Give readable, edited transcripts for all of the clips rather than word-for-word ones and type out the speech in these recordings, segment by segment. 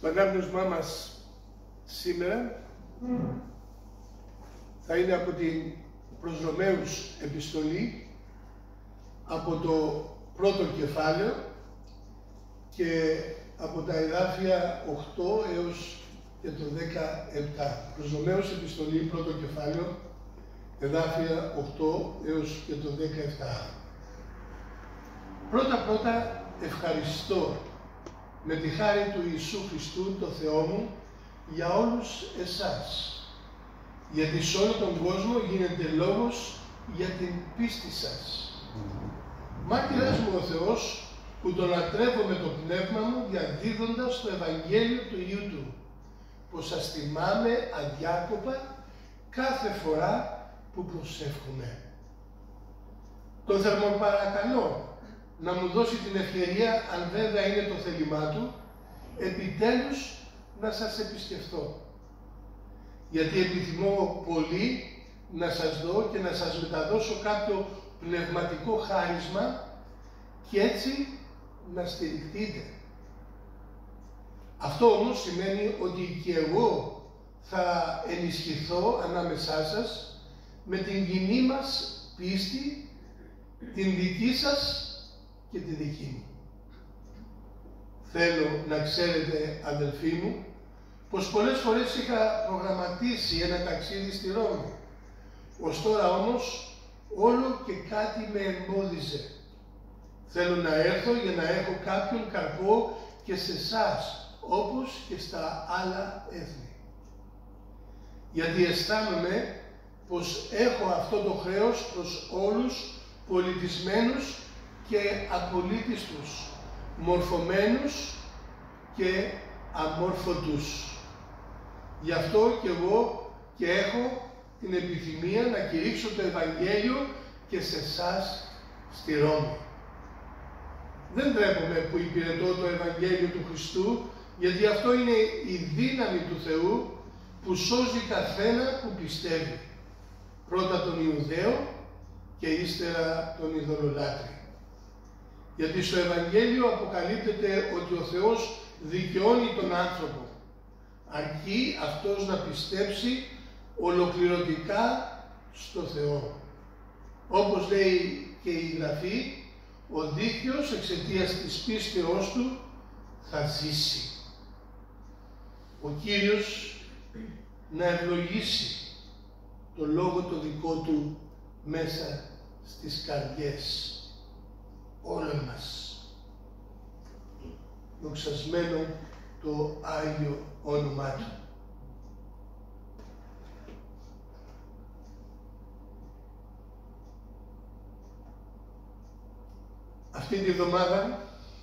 Το ανάγνωσμά μας σήμερα θα είναι από την προς Ρωμαίους επιστολή, από το πρώτο κεφάλαιο και από τα εδάφια 8 έως και το 17. Προς Ρωμαίους επιστολή, πρώτο κεφάλαιο, εδάφια 8 έως και το 17. Πρώτα ευχαριστώ με τη χάρη του Ιησού Χριστού, το Θεό μου, για όλους εσάς, γιατί σε όλο τον κόσμο γίνεται λόγος για την πίστη σας. Μάρτυρας μου ο Θεός, που τον λατρεύω με το πνεύμα μου, διαδίδοντας το Ευαγγέλιο του Υιού Του, πως σας θυμάμαι αδιάκοπα κάθε φορά που προσεύχομαι. Τον θερμοπαρακαλώ να μου δώσει την ευκαιρία, αν βέβαια είναι το θέλημά Του, επιτέλους να σας επισκεφθώ. Γιατί επιθυμώ πολύ να σας δω και να σας μεταδώσω κάποιο πνευματικό χάρισμα και έτσι να στηριχτείτε. Αυτό όμως σημαίνει ότι και εγώ θα ενισχυθώ ανάμεσά σας με την κοινή μας πίστη, την δική σας και τη δική μου. Θέλω να ξέρετε, αδελφοί μου, πως πολλές φορές είχα προγραμματίσει ένα ταξίδι στη Ρώμη. Ως τώρα όμως όλο και κάτι με εμπόδιζε. Θέλω να έρθω για να έχω κάποιον καρπό και σε εσάς, όπως και στα άλλα έθνη. Γιατί αισθάνομαι πως έχω αυτό το χρέος προς όλους πολιτισμένους και απολύτιστους, μορφωμένους και αμόρφωτους. Γι' αυτό και εγώ και έχω την επιθυμία να κηρύξω το Ευαγγέλιο και σε εσάς στη Ρώμη. Δεν τρέπομαι που υπηρετώ το Ευαγγέλιο του Χριστού, γιατί αυτό είναι η δύναμη του Θεού που σώζει καθένα που πιστεύει. Πρώτα τον Ιουδαίο και ύστερα τον ειδωλολάτρη. Γιατί στο Ευαγγέλιο αποκαλύπτεται ότι ο Θεός δικαιώνει τον άνθρωπο, αρκεί αυτός να πιστέψει ολοκληρωτικά στο Θεό. Όπως λέει και η Γραφή, ο δίκαιος εξαιτίας της πίστεώς του θα ζήσει. Ο Κύριος να ευλογήσει το λόγο το δικό του μέσα στις καρδιές όλων μας. Δοξασμένο το Άγιο όνομά Του. Αυτή τη εβδομάδα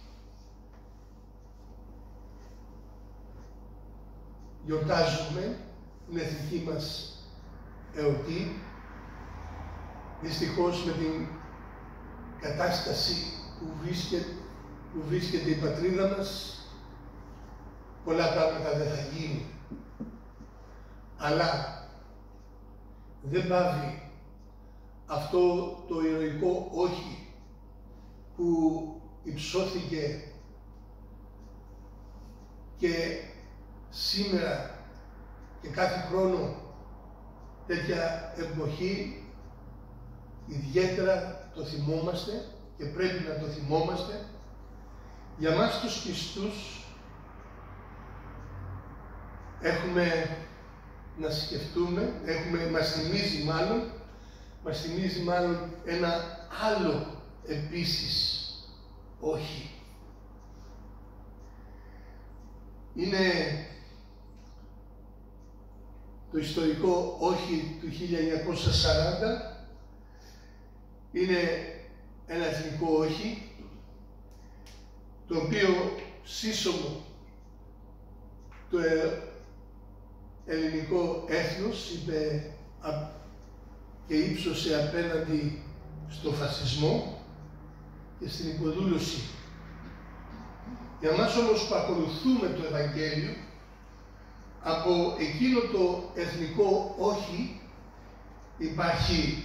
γιορτάζουμε την εθνική μας εορτή. Δυστυχώς με την κατάσταση που βρίσκεται η πατρίδα μας, πολλά πράγματα δεν θα γίνουν. Αλλά δεν πάβει αυτό το ηρωικό όχι που υψώθηκε και σήμερα και κάθε χρόνο τέτοια εποχή ιδιαίτερα το θυμόμαστε και πρέπει να το θυμόμαστε. Για μας τους πιστούς έχουμε να σκεφτούμε, μας θυμίζει μάλλον ένα άλλο επίσης όχι. Είναι το ιστορικό όχι του 1940, είναι ένα εθνικό όχι, το οποίο σύσσωμο το ελληνικό έθνος είπε και ύψωσε απέναντι στο φασισμό και στην υποδούλωση. Για μας όμως που ακολουθούμε το Ευαγγέλιο, από εκείνο το εθνικό όχι υπάρχει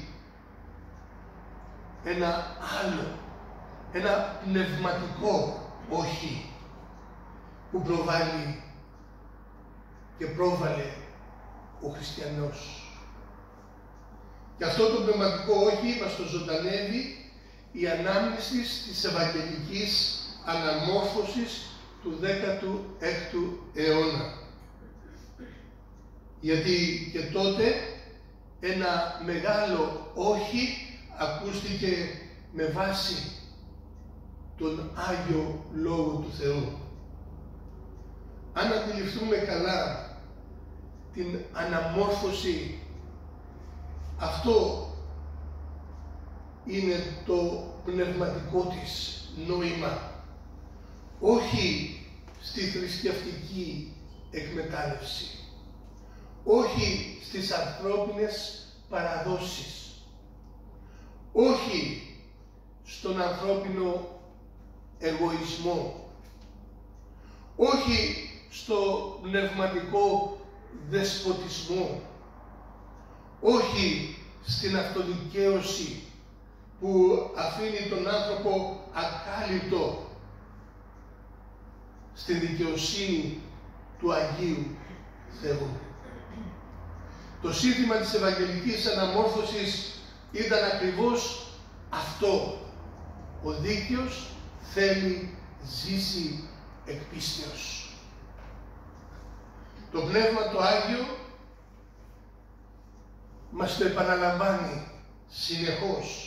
ένα άλλο, ένα πνευματικό όχι που προβάλλει και πρόβαλε ο χριστιανός. Και αυτό το πνευματικό όχι μας το ζωντανεύει η ανάμνηση της Ευαγγελικής αναμόρφωσης του 16ου αιώνα. Γιατί και τότε ένα μεγάλο όχι ακούστηκε με βάση τον Άγιο Λόγο του Θεού. Αν αντιληφθούμε καλά την αναμόρφωση, αυτό είναι το πνευματικό της νόημα, όχι στη θρησκευτική εκμετάλλευση, όχι στις ανθρώπινες παραδόσεις, όχι στον ανθρώπινο εγωισμό, όχι στο πνευματικό δεσποτισμό, όχι στην αυτοδικαίωση που αφήνει τον άνθρωπο ακάλυπτο στην δικαιοσύνη του Αγίου Θεού. Το σύνθημα της Ευαγγελικής αναμόρφωσης ήταν ακριβώς αυτό. Ο δίκαιος θέλει ζήσει εκ πίστεως. Το Πνεύμα το Άγιο μας το επαναλαμβάνει συνεχώς.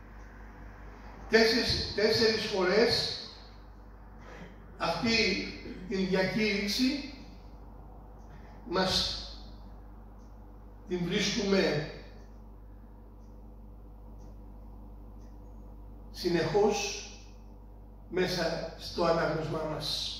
Τέσσερις φορές αυτή την διακήρυξη μας την βρίσκουμε συνεχώς μέσα στο ανάγνωσμά μας.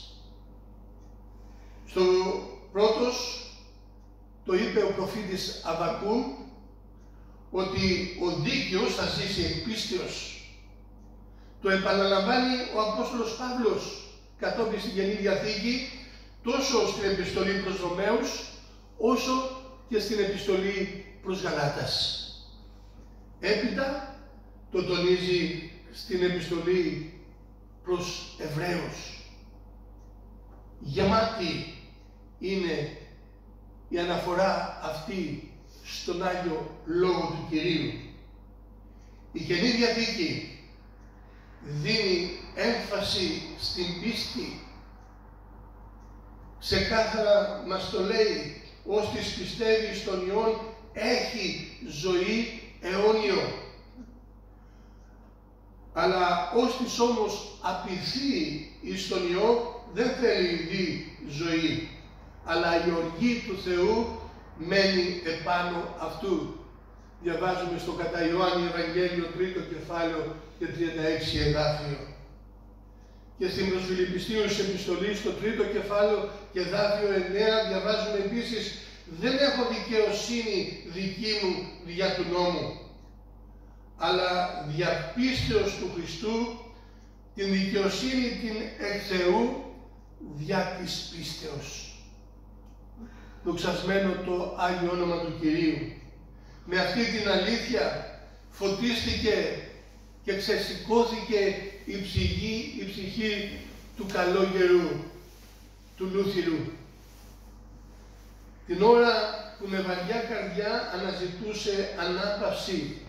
Στο πρώτος το είπε ο προφήτης Αββακούμ ότι ο δίκαιος θα ζήσει εκ πίστεως. Το επαναλαμβάνει ο Απόστολος Παύλος κατόπιν στην Καινή Διαθήκη, τόσο στην επιστολή προς Ρωμαίους, όσο και στην επιστολή προς Γαλάτας. Έπειτα το τονίζει στην επιστολή προς Εβραίους. Γεμάτη είναι η αναφορά αυτή στον Άγιο Λόγο του Κυρίου. Η Καινή Διαθήκη δίνει έμφαση στην πίστη. Ξεκάθαρα μας το λέει, «Όστις πιστεύει στον Υιόν έχει ζωή αιώνιο». Αλλά όστις όμως απειθεί εις τον Υιό δεν θέλει δει ζωή, αλλά η οργή του Θεού μένει επάνω αυτού. Διαβάζουμε στο κατά Ιωάννη Ευαγγέλιο 3ο κεφάλαιο και 36 εδάφιο. Και στην προς Φιλιππιστίους επιστολή στο 3ο κεφάλαιο και εδάφιο 9 διαβάζουμε επίσης «Δεν έχω δικαιοσύνη δική μου δια του νόμου, αλλά δια πίστεως του Χριστού την δικαιοσύνη την εκ Θεού δια της πίστεως». Δοξασμένο το Άγιο όνομα του Κυρίου. Με αυτή την αλήθεια φωτίστηκε και ξεσηκώθηκε η ψυχή του καλόγερου, του Λούθυρου. Την ώρα που με βαριά καρδιά αναζητούσε ανάπαυση,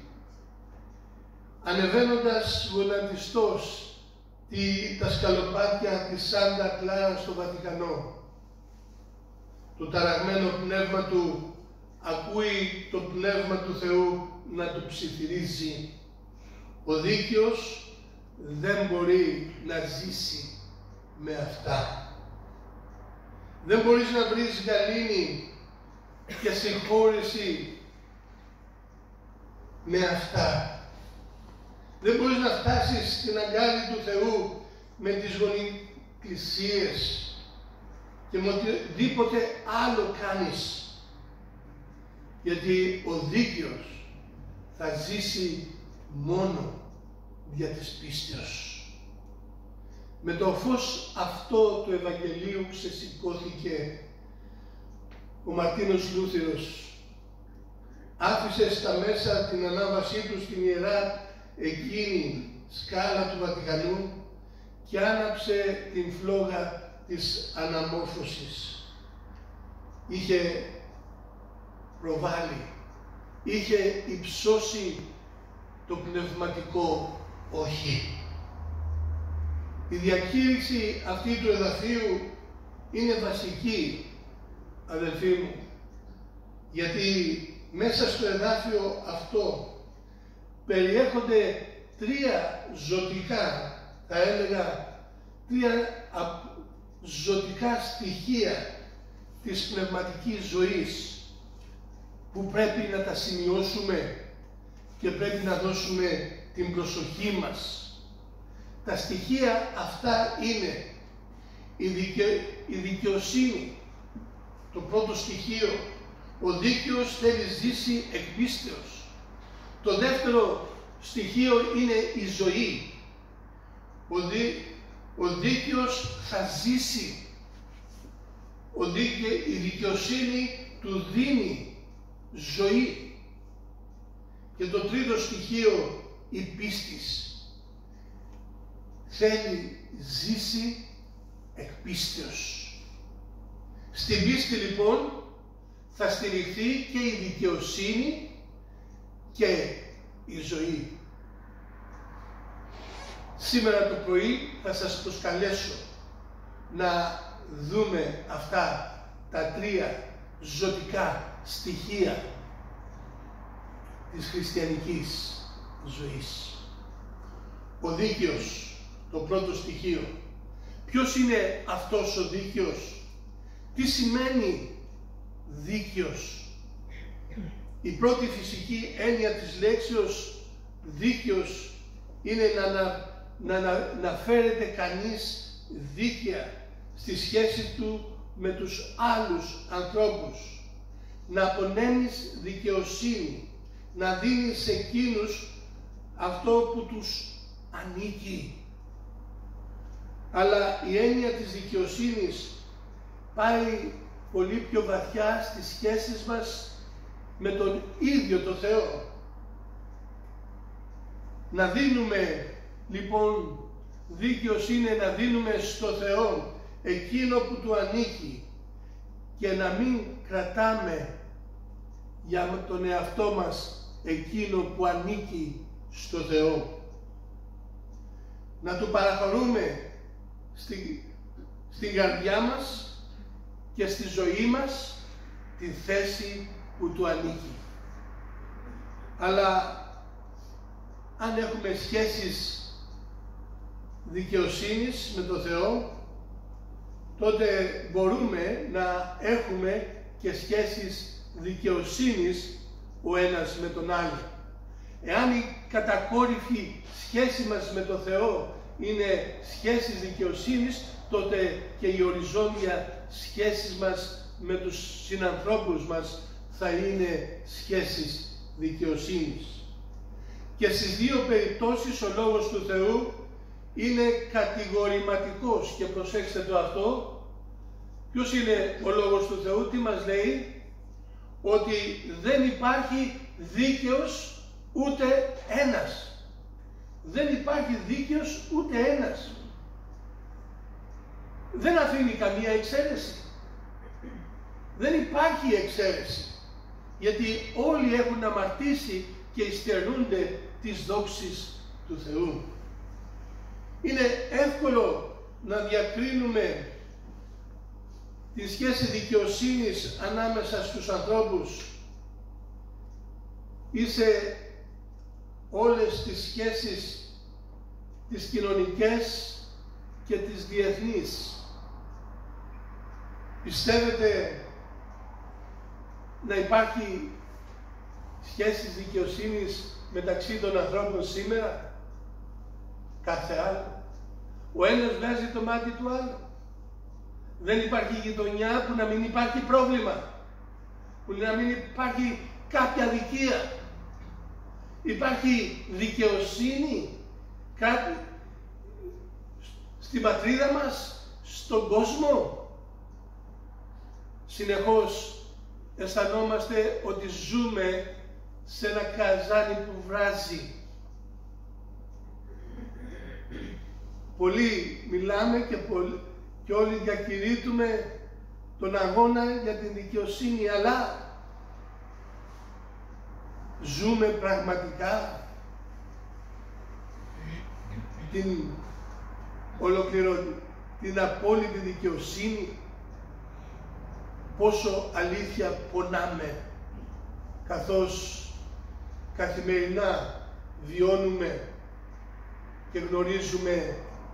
ανεβαίνοντας βολαντιστός τα σκαλοπάτια της Σάντα Κλάρα στο Βατικανό, το ταραγμένο πνεύμα του ακούει το Πνεύμα του Θεού να του ψιθυρίζει. Ο δίκαιος δεν μπορεί να ζήσει με αυτά. Δεν μπορείς να βρεις γαλήνη και συγχώρεση με αυτά. Δεν μπορείς να φτάσεις στην αγκάλη του Θεού με τις γονικλησίες και με οτιδήποτε άλλο κάνεις. Γιατί ο δίκαιος θα ζήσει μόνο δια της πίστεως. Με το φως αυτό του Ευαγγελίου ξεσηκώθηκε ο Μαρτίνος Λούθυρος. Άφησε στα μέσα την ανάβασή του στην ιερά εκείνη σκάλα του Βατικανού και άναψε την φλόγα της αναμόρφωσης. είχε προβάλει, είχε υψώσει το πνευματικό όχι. Η διακήρυξη αυτή του εδαφίου είναι βασική, αδελφοί μου, γιατί μέσα στο εδάφιο αυτό περιέχονται τρία ζωτικά, θα έλεγα, τρία ζωτικά στοιχεία της πνευματικής ζωής που πρέπει να τα σημειώσουμε και πρέπει να δώσουμε την προσοχή μας. Τα στοιχεία αυτά είναι η δικαιοσύνη, το πρώτο στοιχείο. Ο δίκαιος θέλει ζήσει εκ πίστεως. Το δεύτερο στοιχείο είναι η ζωή. Ο δίκαιος θα ζήσει. Η δικαιοσύνη του δίνει ζωή. Και το τρίτο στοιχείο, η πίστης. Θέλει ζήσει εκ πίστεως. Στην πίστη λοιπόν θα στηριχθεί και η δικαιοσύνη και η ζωή. Σήμερα το πρωί θα σας προσκαλέσω να δούμε αυτά τα τρία ζωτικά στοιχεία της χριστιανικής ζωής. Ο δίκαιος, το πρώτο στοιχείο. Ποιος είναι αυτός ο δίκαιος? Τι σημαίνει δίκαιος? Η πρώτη φυσική έννοια της λέξεως δίκαιος είναι να φέρεται κανείς δίκαια στη σχέση του με τους άλλους ανθρώπους. Να απονέμεις δικαιοσύνη, να δίνεις σε εκείνους αυτό που τους ανήκει. Αλλά η έννοια της δικαιοσύνης πάει πολύ πιο βαθιά στις σχέσεις μας με τον ίδιο το Θεό. Να δίνουμε, λοιπόν, δίκαιος είναι να δίνουμε στο Θεό εκείνο που του ανήκει και να μην κρατάμε για τον εαυτό μας εκείνο που ανήκει στο Θεό. Να του παραχωρούμε στην καρδιά μας και στη ζωή μας τη θέση που του ανήκει. Αλλά αν έχουμε σχέσεις δικαιοσύνης με τον Θεό, τότε μπορούμε να έχουμε και σχέσεις δικαιοσύνης ο ένας με τον άλλο. Εάν η κατακόρυφη σχέση μας με τον Θεό είναι σχέσεις δικαιοσύνης, τότε και η οριζόντια σχέσεις μας με τους συνανθρώπους μας θα είναι σχέσεις δικαιοσύνης. Και στις δύο περιπτώσεις ο Λόγος του Θεού είναι κατηγορηματικός. Και προσέξτε το αυτό. Ποιος είναι ο Λόγος του Θεού? Τι μας λέει? Ότι δεν υπάρχει δίκαιος ούτε ένας. Δεν υπάρχει δίκαιος ούτε ένας. Δεν αφήνει καμία εξαίρεση. Δεν υπάρχει εξαίρεση. Γιατί όλοι έχουν αμαρτήσει και υστερούνται τις δόξεις του Θεού. Είναι εύκολο να διακρίνουμε τη σχέση δικαιοσύνης ανάμεσα στους ανθρώπους ή σε όλες τις σχέσεις τις κοινωνικές και τις διεθνείς. Πιστεύετε να υπάρχει σχέσεις δικαιοσύνης μεταξύ των ανθρώπων σήμερα? Κάθε άλλο. Ο ένας βγάζει το μάτι του άλλου. Δεν υπάρχει γειτονιά που να μην υπάρχει πρόβλημα, που να μην υπάρχει κάποια αδικία. Υπάρχει δικαιοσύνη κάτι στην πατρίδα μας, στον κόσμο? Συνεχώς αισθανόμαστε ότι ζούμε σε ένα καζάνι που βράζει. Πολλοί μιλάμε και όλοι διακηρύττουμε τον αγώνα για την δικαιοσύνη, αλλά ζούμε πραγματικά την απόλυτη δικαιοσύνη? Πόσο αλήθεια πονάμε, καθώς καθημερινά βιώνουμε και γνωρίζουμε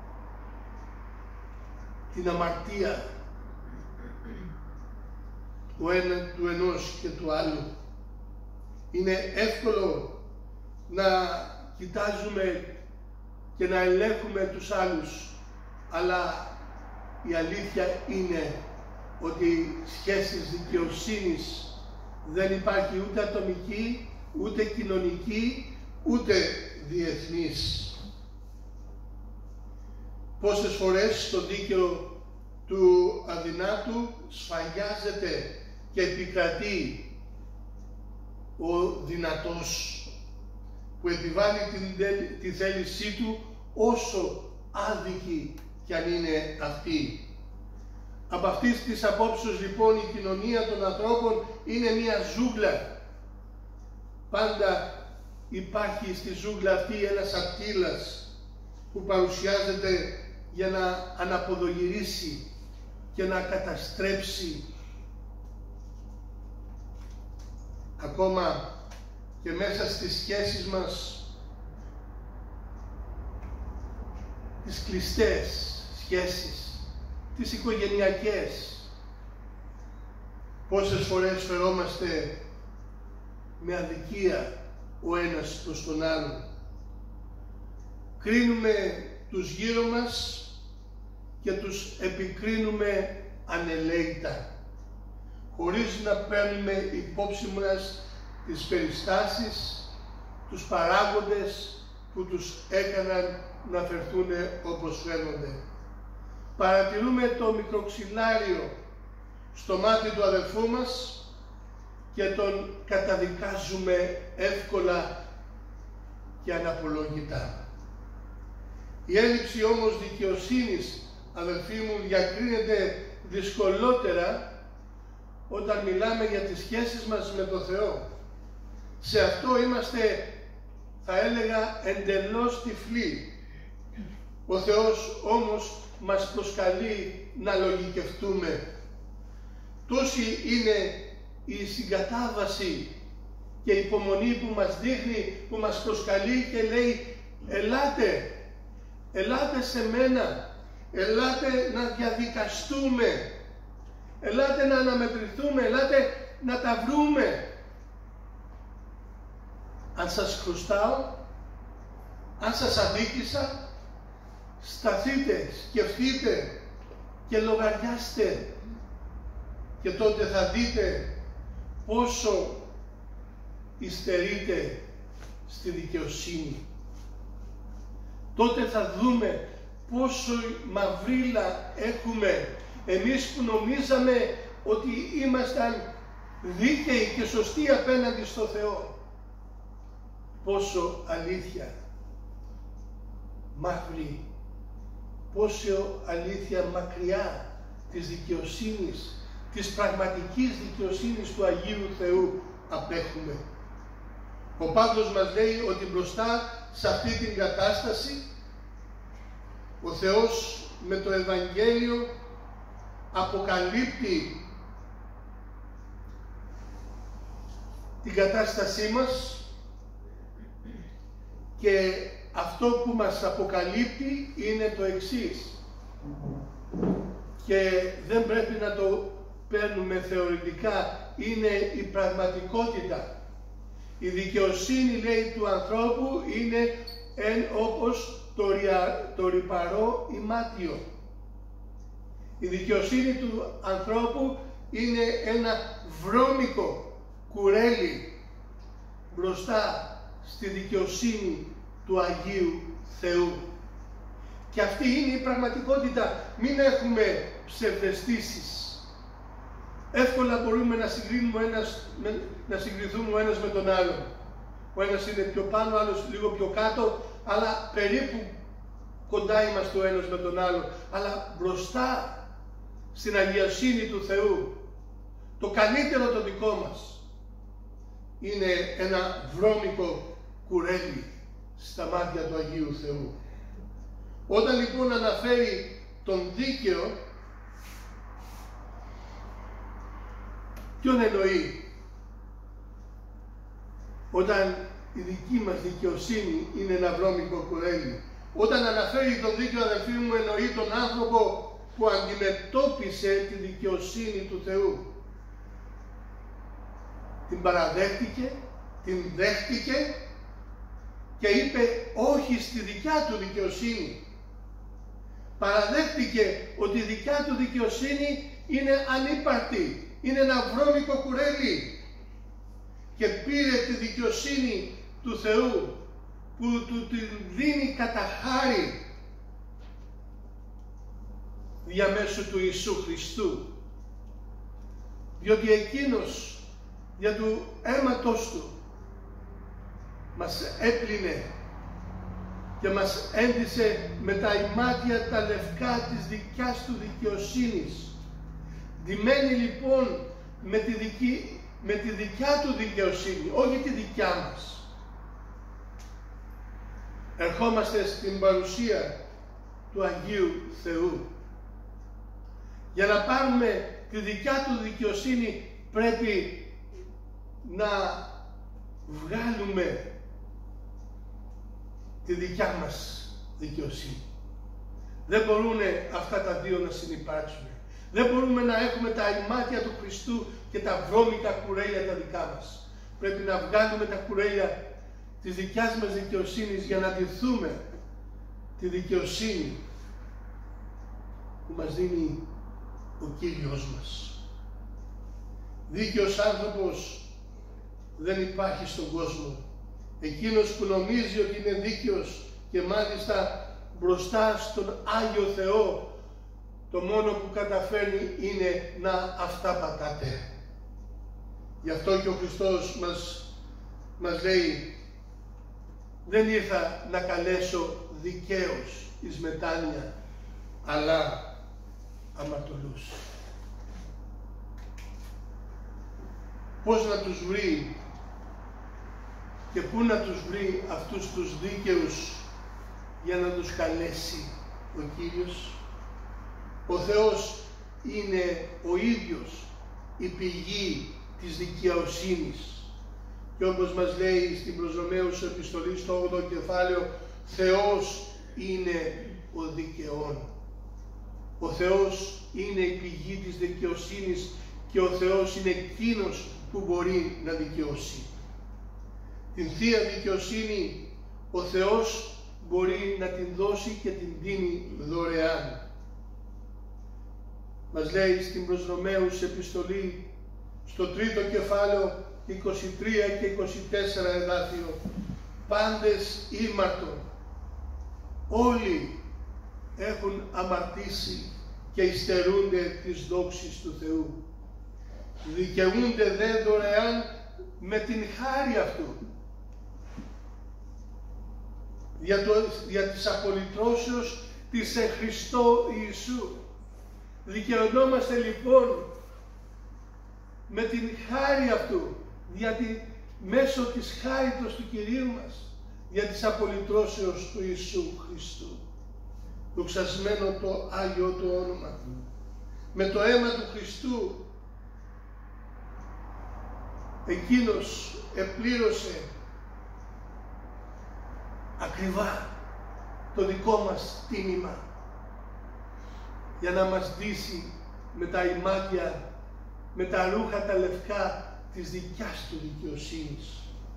την αμαρτία του ενός και του άλλου. Είναι εύκολο να κοιτάζουμε και να ελέγχουμε τους άλλους, αλλά η αλήθεια είναι ότι σχέσεις δικαιοσύνης δεν υπάρχει ούτε ατομική, ούτε κοινωνική, ούτε διεθνής. Πόσες φορές το δίκαιο του αδυνάτου σφαγιάζεται και επικρατεί ο δυνατός, που επιβάλλει τη θέλησή του, όσο άδικη κι αν είναι αυτή. Από αυτής της απόψεως λοιπόν η κοινωνία των ανθρώπων είναι μια ζούγκλα. Πάντα υπάρχει στη ζούγκλα αυτή ένας ατύλας που παρουσιάζεται για να αναποδογυρίσει και να καταστρέψει. Ακόμα και μέσα στις σχέσεις μας, τις κλειστές σχέσεις, τις οικογενειακές, πόσες φορές φερόμαστε με αδικία ο ένας προς τον άλλον. Κρίνουμε τους γύρω μας και τους επικρίνουμε ανελαίητα, χωρίς να παίρνουμε υπόψη μας τις περιστάσεις, τους παράγοντες που τους έκαναν να φερθούν όπως φαίνονται. Παρατηρούμε το μικροξυλάριο στο μάτι του αδελφού μας και τον καταδικάζουμε εύκολα και αναπολόγητα. Η έλλειψη όμως δικαιοσύνης, αδελφοί μου, διακρίνεται δυσκολότερα όταν μιλάμε για τις σχέσεις μας με τον Θεό. Σε αυτό είμαστε, θα έλεγα, εντελώς τυφλοί. Ο Θεός όμως μας προσκαλεί να λογικευτούμε. Τόση είναι η συγκατάβαση και η υπομονή που μας δείχνει, που μας προσκαλεί και λέει ελάτε σε μένα, ελάτε να διαδικαστούμε, ελάτε να αναμετρηθούμε, ελάτε να τα βρούμε. Αν σας χρωστάω, αν σας αδίκησα, σταθείτε, σκεφτείτε και λογαριάστε, και τότε θα δείτε πόσο υστερείτε στη δικαιοσύνη. Τότε θα δούμε πόσο μαυρίλα έχουμε εμείς που νομίζαμε ότι ήμασταν δίκαιοι και σωστοί απέναντι στο Θεό. Πόσο αλήθεια μαύρη, πόσο αλήθεια μακριά της δικαιοσύνης, της πραγματικής δικαιοσύνης του Αγίου Θεού απέχουμε. Ο Παύλος μας λέει ότι μπροστά σε αυτή την κατάσταση ο Θεός με το Ευαγγέλιο αποκαλύπτει την κατάστασή μας, και αυτό που μας αποκαλύπτει είναι το εξής, και δεν πρέπει να το παίρνουμε θεωρητικά, είναι η πραγματικότητα. Η δικαιοσύνη, λέει, του ανθρώπου είναι όπως το ρυπαρό ημάτιο. Η δικαιοσύνη του ανθρώπου είναι ένα βρώμικο κουρέλι μπροστά στη δικαιοσύνη του Αγίου Θεού. Και αυτή είναι η πραγματικότητα. Μην έχουμε ψευδαισθήσεις. Εύκολα μπορούμε να συγκριθούμε ο ένας με τον άλλον. Ο ένας είναι πιο πάνω, ο άλλος λίγο πιο κάτω, αλλά περίπου κοντά είμαστε ο ένας με τον άλλον. Αλλά μπροστά στην αγιοσύνη του Θεού, το καλύτερο το δικό μας, είναι ένα βρώμικο κουρέλι στα μάτια του Αγίου Θεού. Όταν λοιπόν αναφέρει τον δίκαιο, ποιον εννοεί? Όταν η δική μας δικαιοσύνη είναι ένα βρώμικο κουρέλι. Όταν αναφέρει τον δίκαιο, αδελφοί μου, εννοεί τον άνθρωπο που αντιμετώπισε τη δικαιοσύνη του Θεού. Την παραδέχτηκε, την δέχτηκε και είπε όχι στη δικιά του δικαιοσύνη. Παραδέχτηκε ότι η δικιά του δικαιοσύνη είναι ανύπαρκτη, είναι ένα βρώμικο κουρέλι, και πήρε τη δικαιοσύνη του Θεού που του την δίνει κατά χάρη διαμέσου του Ιησού Χριστού, διότι εκείνος για του αίματος του μας έπλυνε και μας έντυσε με τα ημάτια τα λευκά της δικιάς του δικαιοσύνης. Ντυμένη λοιπόν με τη δικιά του δικαιοσύνη, όχι τη δικιά μας. Ερχόμαστε στην παρουσία του Αγίου Θεού. Για να πάρουμε τη δικιά του δικαιοσύνη πρέπει να βγάλουμε τη δικιά μας δικαιοσύνη. Δεν μπορούν αυτά τα δύο να συνυπάρξουν. Δεν μπορούμε να έχουμε τα ημάτια του Χριστού και τα βρώμικα κουρέλια τα δικά μας. Πρέπει να βγάλουμε τα κουρέλια της δικιάς μας δικαιοσύνης για να ντυθούμε τη δικαιοσύνη που μας δίνει ο Κύριος μας. Δίκαιος άνθρωπος δεν υπάρχει στον κόσμο. Εκείνος που νομίζει ότι είναι δίκαιος και μάλιστα μπροστά στον Άγιο Θεό, το μόνο που καταφέρνει είναι να αυταπατάται. Γι' αυτό και ο Χριστός μας λέει, δεν ήρθα να καλέσω δικαίους εις μετάνοια, αλλά αμαρτωλούς. Πώς να τους βρει και πού να τους βρει αυτούς τους δίκαιους για να τους καλέσει ο Κύριος? Ο Θεός είναι ο ίδιος η πηγή της δικαιοσύνης. Και όπως μας λέει στην προς Ρωμαίους επιστολή στο 8ο κεφάλαιο, Θεός είναι ο δικαιών. Ο Θεός είναι η πηγή της δικαιοσύνης και ο Θεός είναι εκείνος που μπορεί να δικαιώσει. Την Θεία Δικαιοσύνη ο Θεός μπορεί να την δώσει και την δίνει δωρεάν. Μας λέει στην προς Ρωμαίους επιστολή στο 3ο κεφάλαιο 23 και 24 εδάφιο, πάντες ήμαρτον, όλοι έχουν αμαρτήσει και υστερούνται της δόξης του Θεού. Δικαιούνται δε δωρεάν με την χάρη αυτού, δια της απολυτρώσεως της εν Χριστώ Ιησού. Δικαιωνόμαστε λοιπόν με την χάρη αυτού, γιατί μέσω της χάριτος του Κυρίου μας, για της απολυτρώσεως του Ιησού Χριστού. Δοξασμένο το Άγιο του όνομα του. Με το αίμα του Χριστού εκείνος επλήρωσε ακριβά το δικό μας τίμημα για να μας ντύσει με τα ημάτια, με τα ρούχα τα λευκά της δικιάς του δικαιοσύνης.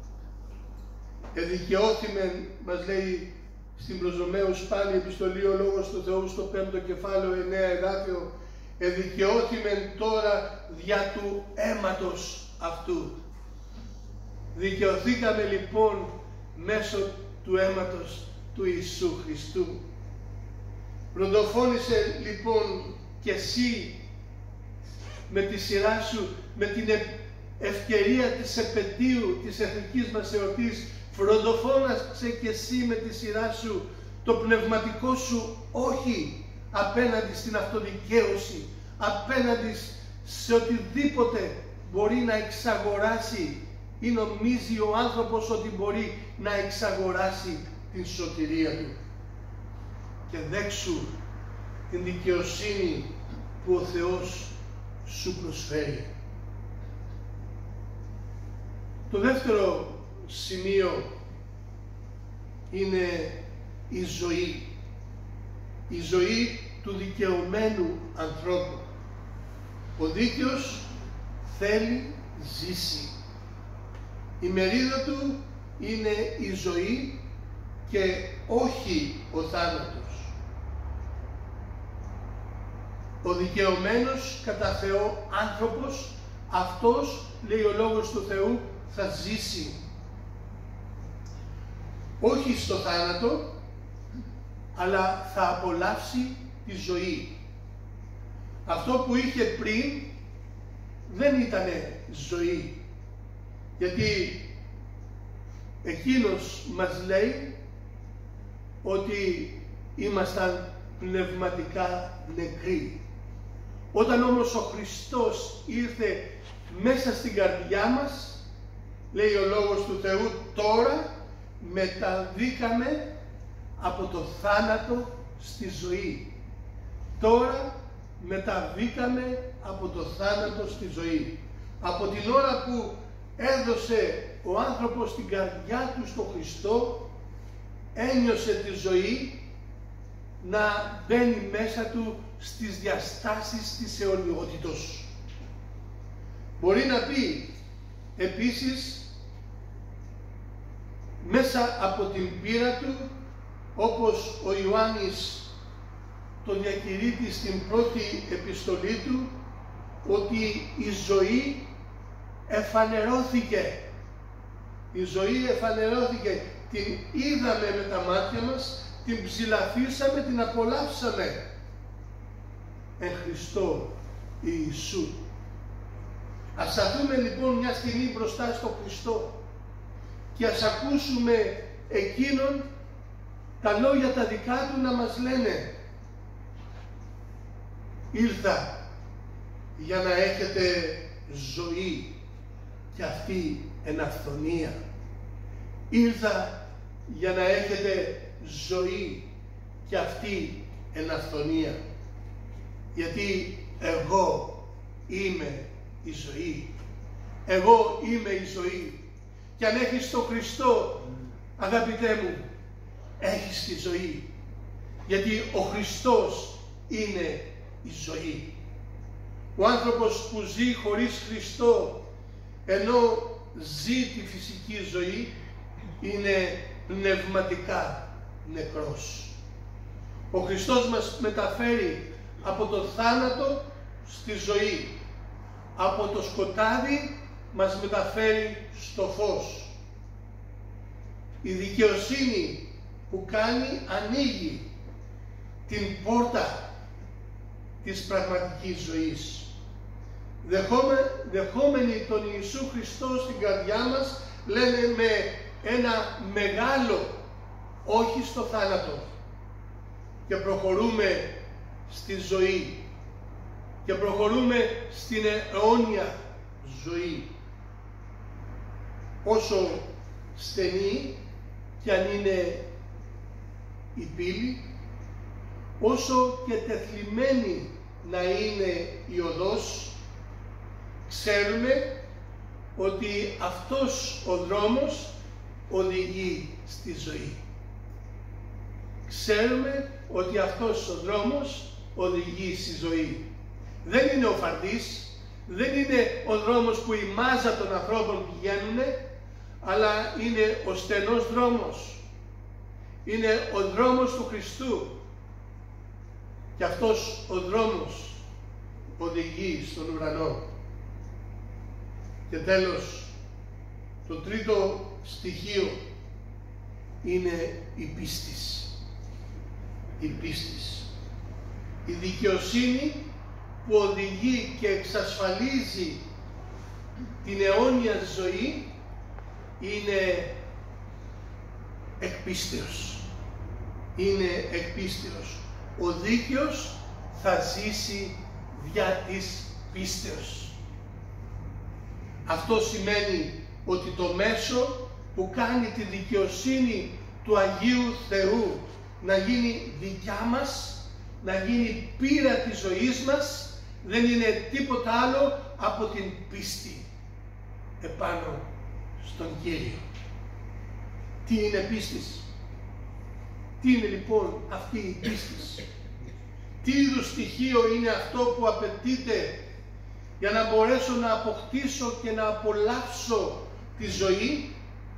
Εδικαιώθημεν, μας λέει στην προς Ρωμαίους πάλι επιστολή ο Λόγος του Θεού στο 5ο κεφάλαιο 9 εδάφιο, εδικαιώθημεν τώρα δια του αίματος αυτού. Δικαιωθήκαμε λοιπόν μέσω του αίματος του Ιησού Χριστού. Πρωτοφώνησε λοιπόν και εσύ με τη σειρά σου, με την ευκαιρία της επετείου της εθνικής μας εορτής, φροντοφώνασε και εσύ με τη σειρά σου το πνευματικό σου όχι απέναντι στην αυτοδικαίωση, απέναντι σε οτιδήποτε μπορεί να εξαγοράσει ή νομίζει ο άνθρωπος ότι μπορεί να εξαγοράσει την σωτηρία του. Και δέξου την δικαιοσύνη που ο Θεός σου προσφέρει. Το δεύτερο σημείο είναι η ζωή. Η ζωή του δικαιωμένου ανθρώπου. Ο δίκαιος θέλει ζήσει. Η μερίδα του είναι η ζωή και όχι ο θάνατος. Ο δικαιωμένος κατά Θεό άνθρωπος, αυτός, λέει ο Λόγος του Θεού, θα ζήσει. Όχι στο θάνατο, αλλά θα απολαύσει τη ζωή. Αυτό που είχε πριν δεν ήταν ζωή. Γιατί εκείνος μας λέει ότι ήμασταν πνευματικά νεκροί. Όταν όμως ο Χριστός ήρθε μέσα στην καρδιά μας, λέει ο Λόγος του Θεού, τώρα μεταβήκαμε από το θάνατο στη ζωή. Τώρα μεταβήκαμε από το θάνατο στη ζωή. Από την ώρα που έδωσε ο άνθρωπος την καρδιά του στο Χριστό, ένιωσε τη ζωή να μπαίνει μέσα του στις διαστάσεις της αιωνιότητος. Μπορεί να πει επίσης μέσα από την πείρα του, όπως ο Ιωάννης το διακηρύττει στην πρώτη επιστολή του, ότι η ζωή εφανερώθηκε. Η ζωή εφανερώθηκε. Την είδαμε με τα μάτια μας, την ψηλαφίσαμε, την απολαύσαμε. Εν Χριστώ Ιησού. Ας σταθούμε λοιπόν μια στιγμή μπροστά στο Χριστό και ας ακούσουμε εκείνον τα λόγια τα δικά του να μας λένε: ήρθα για να έχετε ζωή και αυτή εν αυθονία. Ήρθα για να έχετε ζωή και αυτή εν αυθονία. Γιατί εγώ είμαι η ζωή. Εγώ είμαι η ζωή. Και αν έχεις τον Χριστό, αγαπητέ μου, έχεις τη ζωή. Γιατί ο Χριστός είναι η ζωή. Ο άνθρωπος που ζει χωρίς Χριστό, ενώ ζει τη φυσική ζωή, είναι πνευματικά νεκρός. Ο Χριστός μας μεταφέρει από το θάνατο στη ζωή. Από το σκοτάδι μας μεταφέρει στο φως. Η δικαιοσύνη που κάνει ανοίγει την πόρτα της πραγματικής ζωής. Δεχόμενοι τον Ιησού Χριστό στην καρδιά μας, λένε με ένα μεγάλο όχι στο θάνατο, και προχωρούμε στη ζωή και προχωρούμε στην αιώνια ζωή. Όσο στενή κι αν είναι η πύλη, όσο και τεθλιμμένη να είναι η οδός, ξέρουμε ότι αυτός ο δρόμος οδηγεί στη ζωή. Ξέρουμε ότι αυτός ο δρόμος οδηγεί στη ζωή. Δεν είναι ο φαρδής, δεν είναι ο δρόμος που η μάζα των ανθρώπων πηγαίνουνε, αλλά είναι ο στενός δρόμος. Είναι ο δρόμος του Χριστού. Και αυτός ο δρόμος οδηγεί στον ουρανό. Και τέλος, το τρίτο στοιχείο είναι η πίστης. Η πίστης. Η δικαιοσύνη που οδηγεί και εξασφαλίζει την αιώνια ζωή είναι εκπίστεως. Είναι εκπίστεως. Ο δίκαιος θα ζήσει δια της πίστεως. Αυτό σημαίνει ότι το μέσο που κάνει τη δικαιοσύνη του Αγίου Θεού να γίνει δικιά μας, να γίνει πείρα της ζωής μας, δεν είναι τίποτα άλλο από την πίστη επάνω στον Κύριο. Τι είναι πίστης? Τι είναι λοιπόν αυτή η πίστη? Τι είδους στοιχείο είναι αυτό που απαιτείται για να μπορέσω να αποκτήσω και να απολαύσω τη ζωή?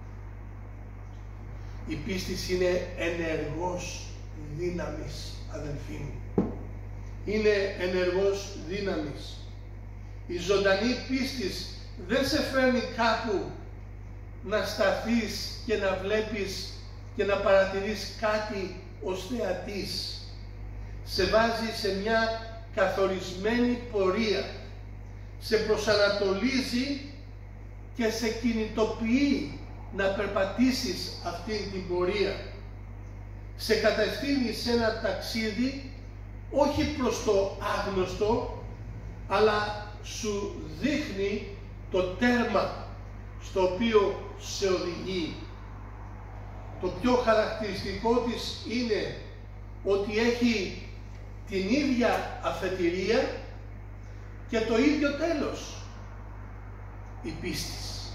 Η πίστη είναι ενεργός δύναμης, αδελφοί μου. Είναι ενεργός δύναμης. Η ζωντανή πίστης δεν σε φέρνει κάπου να σταθείς και να βλέπεις και να παρατηρείς κάτι ως θεατής. Σε βάζει σε μια καθορισμένη πορεία. Σε προσανατολίζει και σε κινητοποιεί να περπατήσεις αυτήν την πορεία. Σε κατευθύνει σε ένα ταξίδι, όχι προς το άγνωστο, αλλά σου δείχνει το τέρμα στο οποίο σε οδηγεί. Το πιο χαρακτηριστικό της είναι ότι έχει την ίδια αφετηρία και το ίδιο τέλος, η πίστης.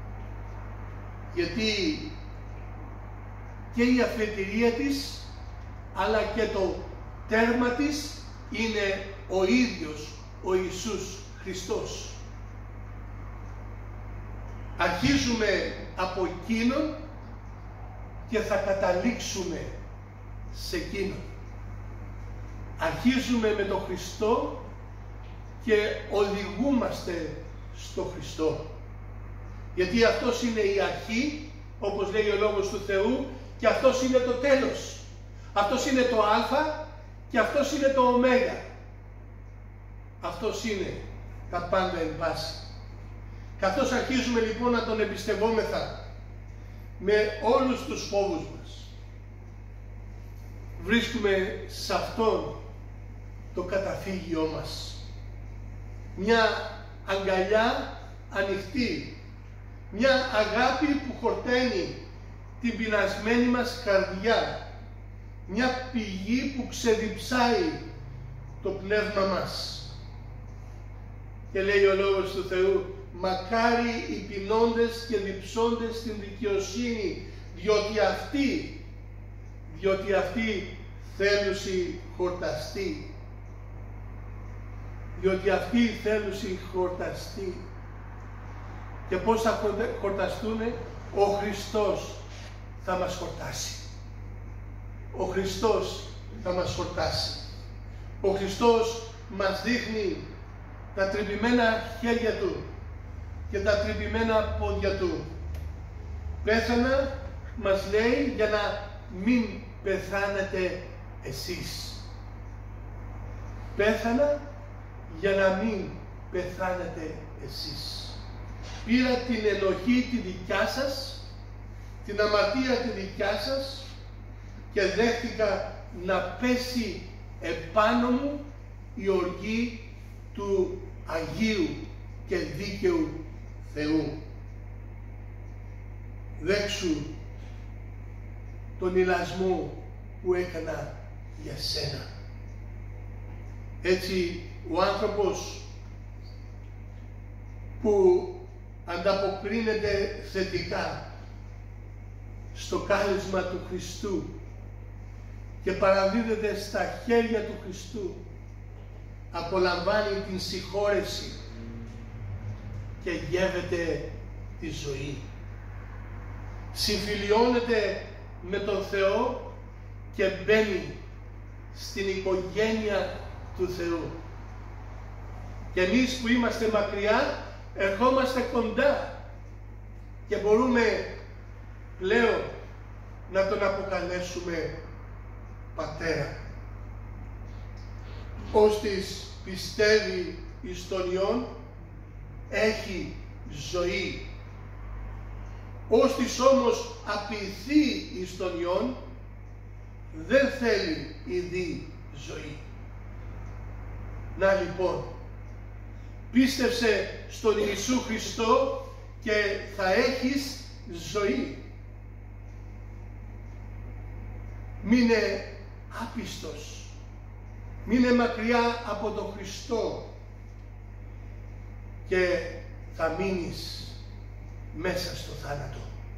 Γιατί και η αφετηρία της, αλλά και το τέρμα της είναι ο ίδιος ο Ιησούς Χριστός. Αρχίζουμε από Εκείνον και θα καταλήξουμε σε Εκείνον. Αρχίζουμε με τον Χριστό και οδηγούμαστε στο Χριστό. Γιατί αυτός είναι η αρχή, όπως λέει ο Λόγος του Θεού, και αυτός είναι το τέλος. Αυτός είναι το Α και αυτός είναι το Ω. Αυτός είναι τα πάντα εν πάση. Καθώς αρχίζουμε λοιπόν να τον εμπιστευόμεθα με όλους τους φόβους μας, βρίσκουμε σε αυτόν το καταφύγιό μας. Μια αγκαλιά ανοιχτή, μια αγάπη που χορταίνει την πεινασμένη μας καρδιά, μια πηγή που ξεδιψάει το πνεύμα μας. Και λέει ο Λόγος του Θεού, μακάρι οι πεινώντες και διψώντες στην δικαιοσύνη, διότι αυτοί θέλουσι χορταστεί. Διότι αυτοί θέλουσι χορταστεί. Και πώς θα χορταστούνε? Ο Χριστός θα μας χορτάσει. Ο Χριστός θα μας χορτάσει. Ο Χριστός μας δείχνει τα τρυπημένα χέρια Του και τα τρυπημένα πόδια Του. Πέθανα, μας λέει, για να μην πεθάνετε εσείς. Πέθανα για να μην πεθάνετε εσείς. Πήρα την ενοχή τη δικιά σας, την αμαρτία τη δικιά σας και δέχτηκα να πέσει επάνω μου η οργή του Αγίου και δίκαιου Θεού. Δέξου τον ηλασμό που έκανα για σένα. Έτσι ο άνθρωπος που ανταποκρίνεται θετικά στο κάλεσμα του Χριστού και παραδίδεται στα χέρια του Χριστού, απολαμβάνει την συγχώρεση και γεύεται τη ζωή. Συμφιλιώνεται με τον Θεό και μπαίνει στην οικογένεια του Θεού. Και εμείς που είμαστε μακριά, ερχόμαστε κοντά και μπορούμε πλέον να τον αποκαλέσουμε Πατέρα. Όστις πιστεύει εις τον Υιόν, έχει ζωή. Όστις όμως απειθεί εις τον Υιόν, δεν θέλει ειδή ζωή. Να λοιπόν, πίστεψε στον Ιησού Χριστό και θα έχεις ζωή. Μείνε άπιστος. Μείνε μακριά από τον Χριστό και θα μείνεις μέσα στο θάνατο.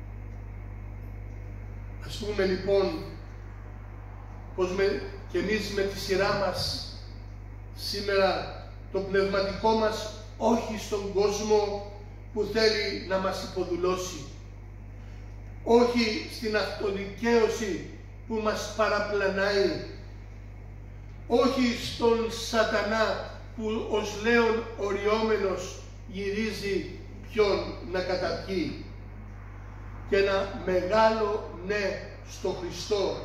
Ας πούμε λοιπόν πως και εμείς με τη σειρά μας σήμερα το πνευματικό μας όχι στον κόσμο που θέλει να μας υποδουλώσει, όχι στην αυτοδικαίωση που μας παραπλανάει, όχι στον σατανά που ως λέον οριόμενος γυρίζει ποιον να καταπιεί, και ένα μεγάλο ναι στο Χριστό.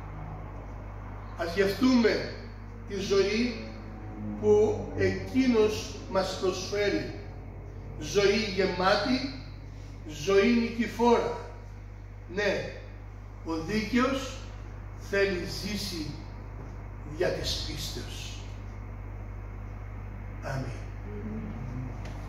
Ας γευτούμε τη ζωή που Εκείνος μας προσφέρει. Ζωή γεμάτη, ζωή νικηφόρα. Ναι, ο δίκαιος θέλει ζήσει δια της πίστεως. Αμήν.